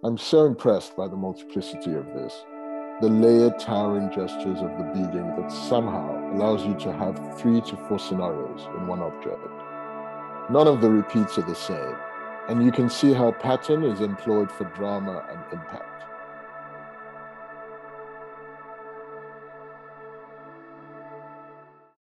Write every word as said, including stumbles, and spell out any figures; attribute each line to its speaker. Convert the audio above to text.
Speaker 1: I'm so impressed by the multiplicity of this, the layered towering gestures of the beading that somehow allows you to have three to four scenarios in one object. None of the repeats are the same, and you can see how pattern is employed for drama and impact.